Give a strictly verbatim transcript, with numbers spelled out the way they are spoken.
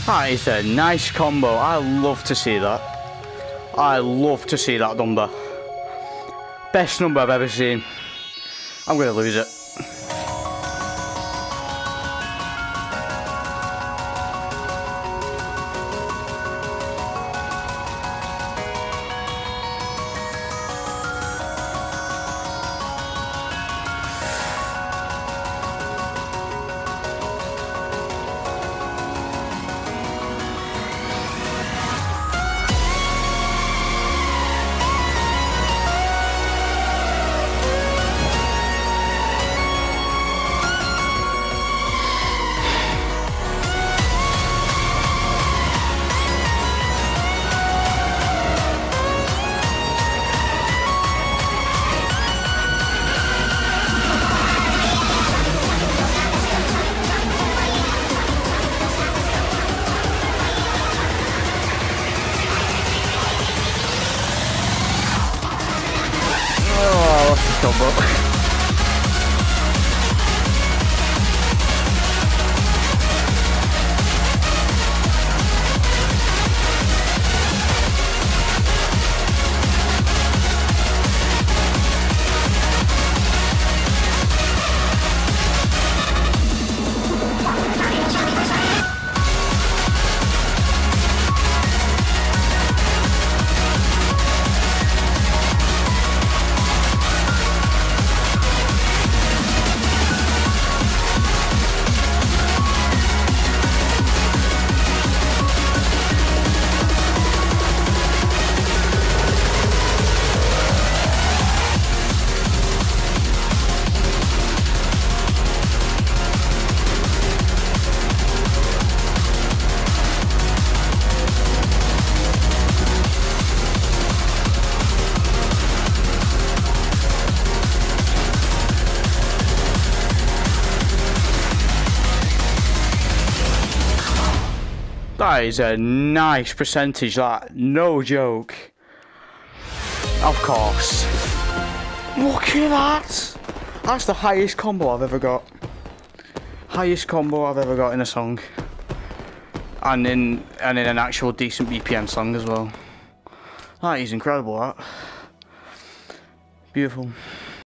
That is a nice combo. I love to see that. I love to see that number. Best number I've ever seen. I'm going to lose it. Combo. That is a nice percentage, that. No joke. Of course. Look at that. That's the highest combo I've ever got. Highest combo I've ever got in a song. And in and in an actual decent B P M song as well. That is incredible, that. Beautiful.